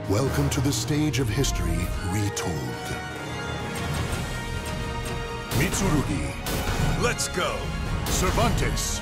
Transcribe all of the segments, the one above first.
Welcome to the stage of history retold. Mitsurugi. Let's go. Cervantes.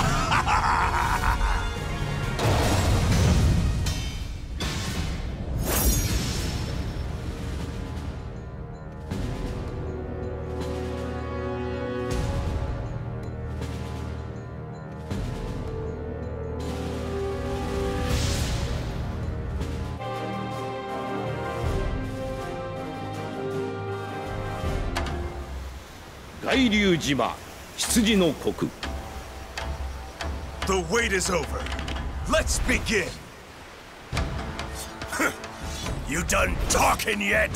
The wait is over. Let's begin. You done talking yet?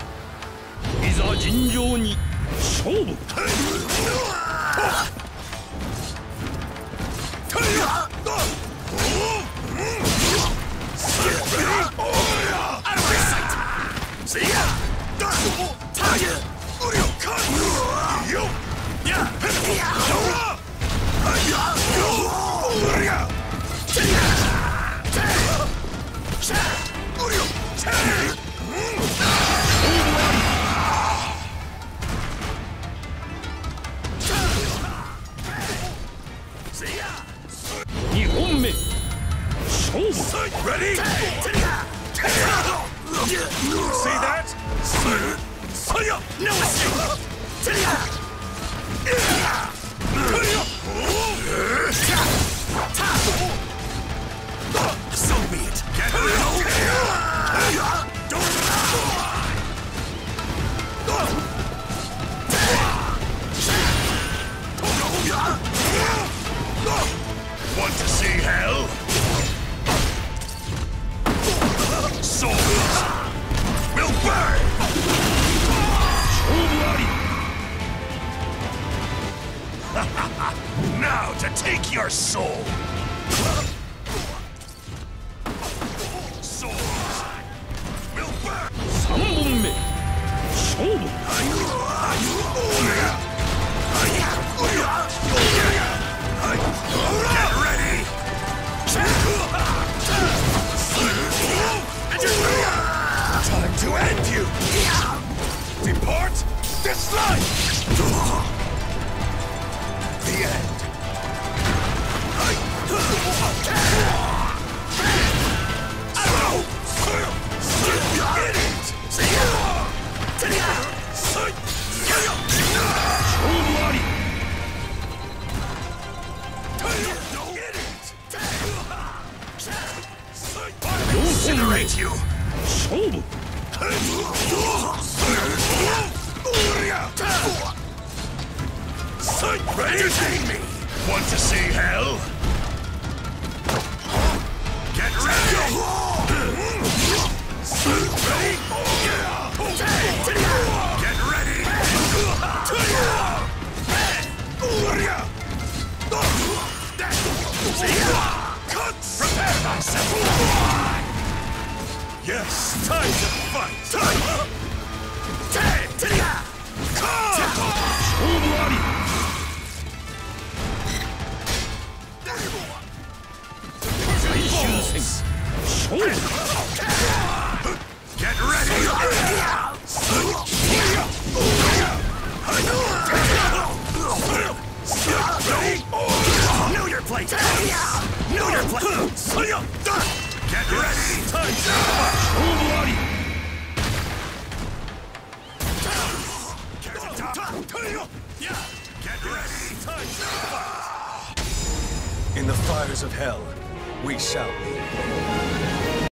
Ready? See that? No escape! So be it. Get Want to see hell? Souls will burn! Now to take your soul! Souls will burn! Get ready! Time to end you! Depart this life! The end. Incinerate you! Entertain me! Want to see hell? Get ready! Get ready! Prepare thyself! Yes, time to fight! Get ready! Know your place! Know your place! Get ready! Time to fight! Get ready! Time to fight! In the fires of hell, we shall be.